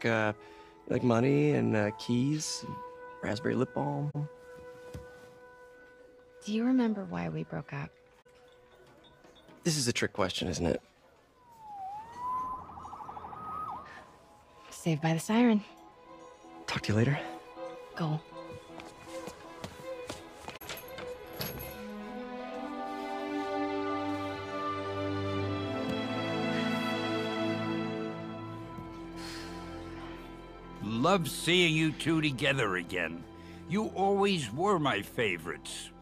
like money and keys, raspberry lip balm. Do you remember why we broke up? This is a trick question, isn't it? Saved by the siren. Talk to you later. Go. Love seeing you two together again. You always were my favorites.